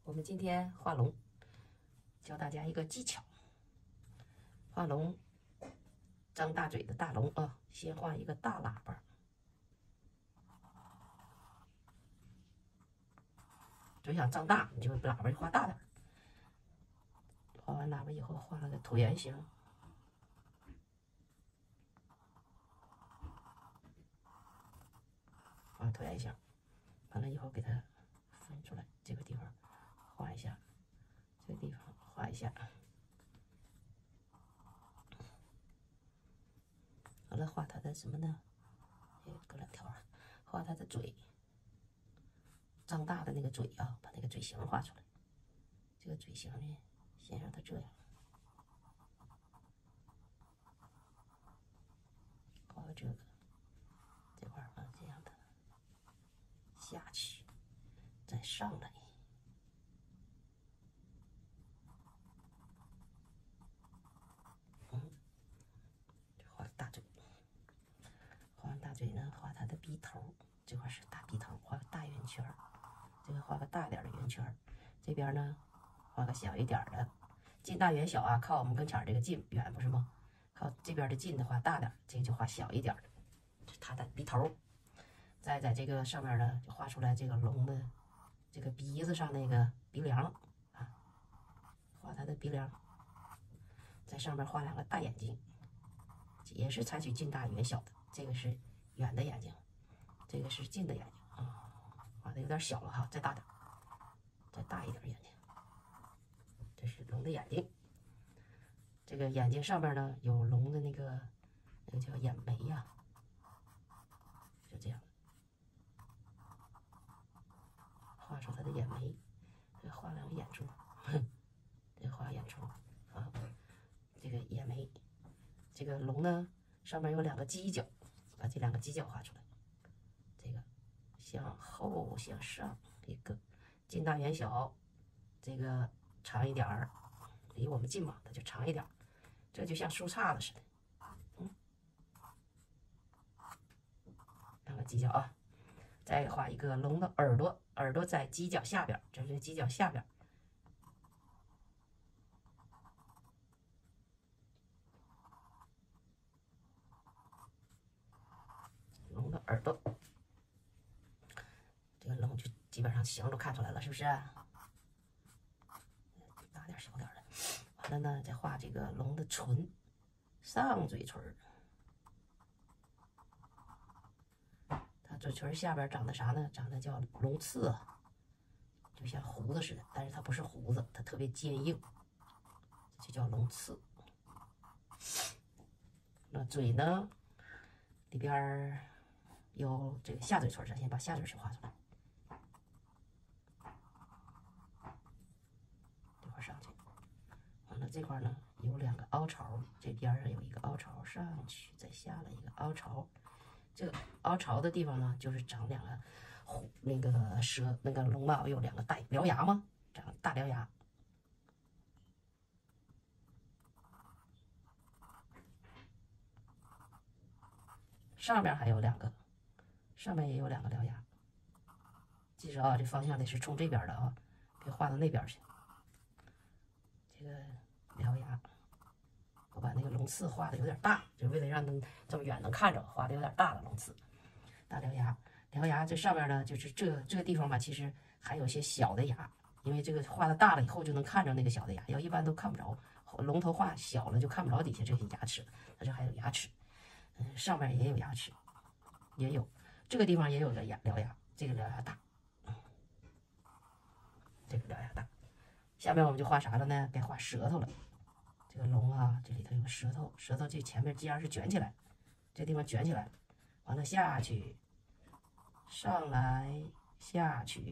我们今天画龙，教大家一个技巧。画龙，张大嘴的大龙啊，先画一个大喇叭。嘴想张大，你就喇叭就画大点。画完喇叭以后，画了个椭圆形。画椭圆形，完了以后给它分出来，这个地方画一下，这个地方画一下。完了画它的什么呢？搁两条啊，画它的嘴，张大的那个嘴啊，把那个嘴型画出来。这个嘴型呢，先让它这样，画个这个这块啊，这样的下去，再上来。画大嘴，画完大嘴呢，画它的鼻头，这块是大鼻头，画个大圆圈，这个画个大点的圆圈，这边呢画个小一点的，近大远小啊，靠我们跟前这个近远不是吗？靠这边的近的画大点，这个就画小一点的，这是它的鼻头。再在这个上面呢，就画出来这个龙的这个鼻子上那个鼻梁啊，画它的鼻梁，在上面画两个大眼睛，也是采取近大远小的，这个是远的眼睛，这个是近的眼睛啊，画的有点小了哈，再大点，再大一点眼睛。这是龙的眼睛，这个眼睛上面呢有龙的那个叫眼眉呀，就这样画出它的眼眉，这画两个眼珠，这画眼珠啊，这个眼眉，这个龙呢上面有两个犄角，把这两个犄角画出来，这个向后向上一个近大远小，这个长一点儿，离我们近嘛，它就长一点，这就像树杈子似的。两个犄角啊，再画一个龙的耳朵，耳朵在犄角下边，这是犄角下边。龙的耳朵，这个龙就基本上形都看出来了，是不是？大点小点的，完了呢，再画这个龙的唇，上嘴唇。它嘴唇下边长的啥呢？长得叫龙刺啊，就像胡子似的，但是它不是胡子，它特别坚硬，这就叫龙刺。那嘴呢，里边有这个下嘴唇，咱先把下嘴唇画出来，这块上去。完了这块呢有两个凹槽，这边上有一个凹槽上去，再下来一个凹槽。这个凹槽的地方呢，就是长两个那个蛇，那个龙嘛，有两个大獠牙吗？长大獠牙。上面还有两个，上面也有两个獠牙。记着啊，这方向得是冲这边的啊，别画到那边去。这个獠牙，我把那个龙刺画的有点大，就为了让它这么远能看着，画的有点大的龙刺，大獠牙。獠牙这上面呢，就是这个地方吧，其实还有些小的牙，因为这个画的大了以后就能看着那个小的牙，要一般都看不着。龙头画小了就看不着底下这些牙齿，它这还有牙齿，上面也有牙齿，也有这个地方也有个獠牙，这个獠牙大，这个獠牙大。下面我们就画啥了呢？该画舌头了。这个龙啊，这里头有个舌头，舌头这前面尖是卷起来，这地方卷起来了，完了下去，上来下去，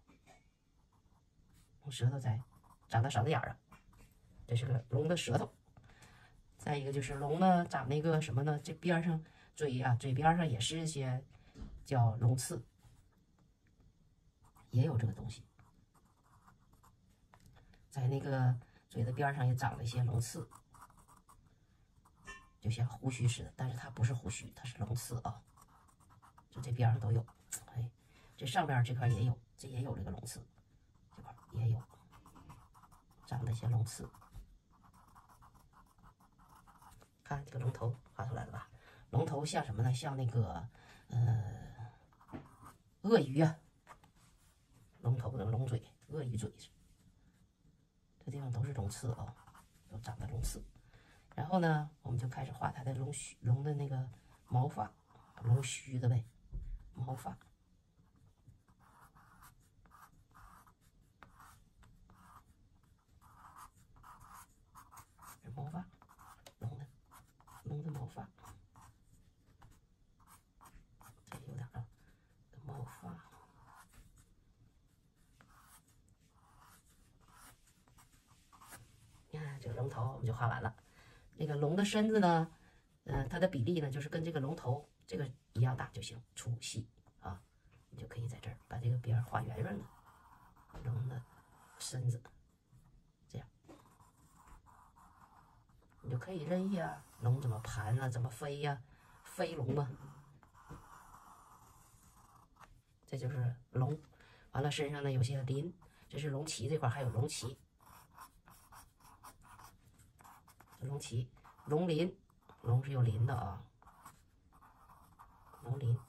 用舌头再长到嗓子眼儿啊，这是个龙的舌头。再一个就是龙呢长那个什么呢？这边上嘴啊，嘴边上也是一些叫龙刺，也有这个东西。在那个嘴的边上也长了一些龙刺，就像胡须似的，但是它不是胡须，它是龙刺啊。就这边上都有，哎，这上边这块也有，这也有这个龙刺，这块也有长的一些龙刺。看这个龙头画出来了吧？龙头像什么呢？像那个鳄鱼啊，龙头的龙嘴，鳄鱼嘴，这地方都是龙刺啊，都长的龙刺。然后呢，我们就开始画它的龙的那个毛发，龙须的呗，毛发。这毛发，龙的毛发，这有点啊，毛发。你看这个龙头我们就画完了。那个龙的身子呢，它的比例呢就是跟这个龙头这个一样大就行，粗细啊，你就可以在这儿把这个边画圆圆的，龙的身子，这样，你就可以认识啊，龙怎么盘啊，怎么飞呀、飞龙嘛，这就是龙。完了身上呢有些鳞，这是龙鳍这块还有龙鳍。龙鳍、龙鳞，龙是有鳞的啊，龙鳞。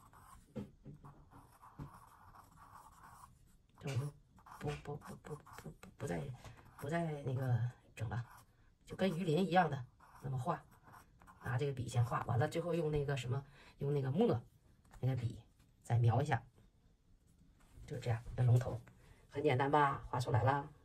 这我就不再那个整了，就跟鱼鳞一样的那么画，拿这个笔先画，完了最后用那个什么，用那个墨那个笔再描一下，就这样的龙头，很简单吧？画出来了。